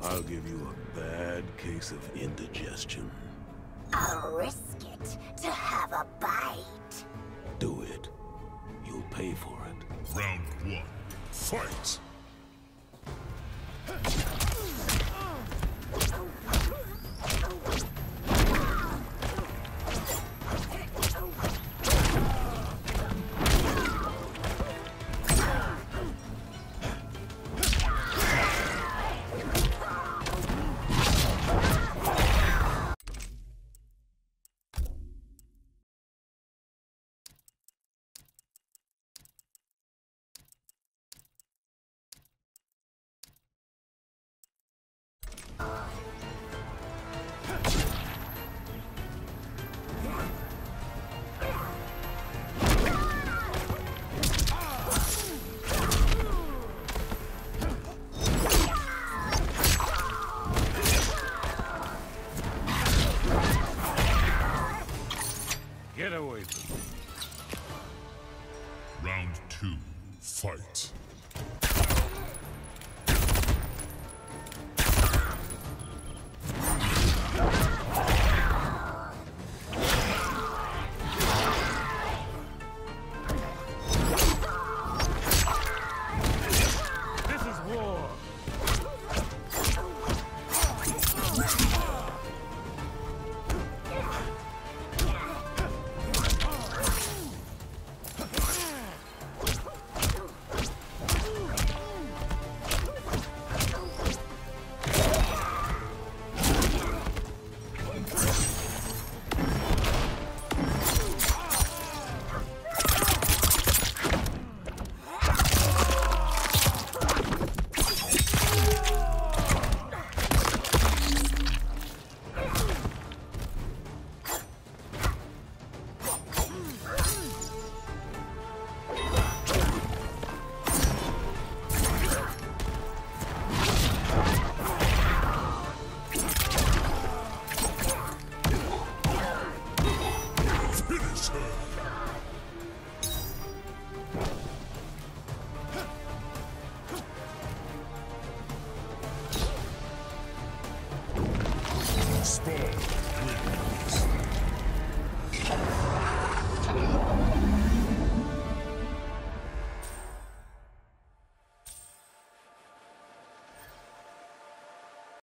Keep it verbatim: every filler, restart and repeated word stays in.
I'll give you a bad case of indigestion. I'll risk it to have a bite. Do it. You'll pay for it. Round one. Fight! Get away from me. Round two. Fight. This is war. Spawn wins.